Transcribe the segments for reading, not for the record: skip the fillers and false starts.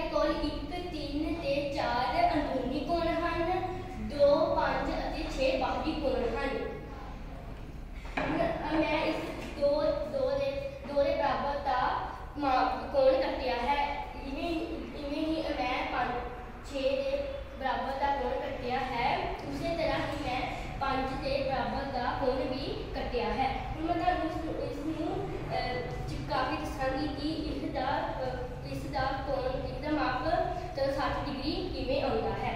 कोल 1, 3 ते 4 अंदरूनी कोण ਹਨ, 2, 5 ਅਤੇ 6 ਬਾਹਰੀ ਕੋਣ ਹਨ। मैं इस दो दे बराबर का कोण कटिया है। इवें ही मैं 6 के बराबर का कोण कटिया है। उसी तरह ही मैं 5 के बराबर का कोण भी कटिया है। मैं तुहानू इसनू चिपका के दसांगी कि इसका कोण इसका माप 60 डिग्री किवें आउंदा है।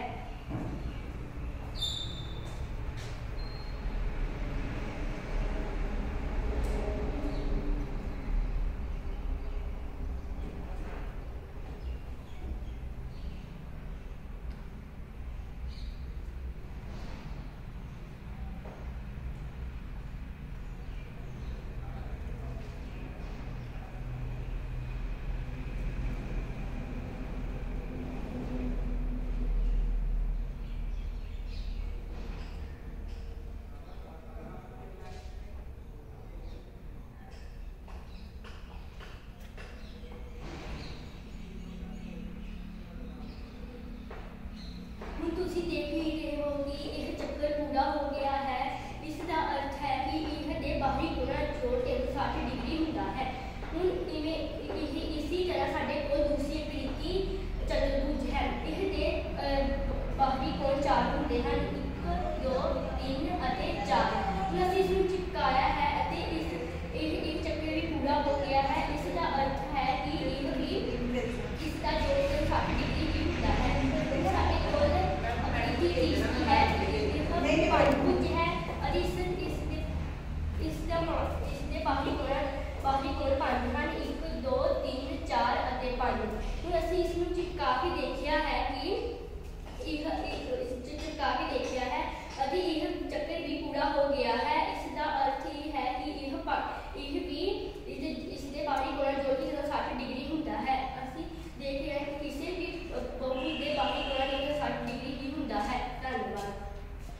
तुसी देख ही रहे हो कि यह चक्कर पूरा हो गया है। इसका अर्थ है कि यह बाहरी कोण जोड़ 360 डिग्री होता है। हुण इसी तरह साडे कोल दूसरी आकृति चतुर्भुज है। यह बाहरी कोण 4 होंदे हैं, 1, 2, 3 ਅਤੇ 4। हुण असीं इसनू चिपकाया है ਅਤੇ इस चक्कर भी पूरा हो गया है। इसका अर्थ है कि यह भी इसका जोड़ 360 डिग्री भी होता है। साडे कोल तीसरी है, पंचभुज है और इसका बाहरी कोण 5 ਹਨ, 1, 2, 3, 4 ਅਤੇ 5। ਹੁਣ ਅਸੀਂ ਇਸ ਨੂੰ चिपका के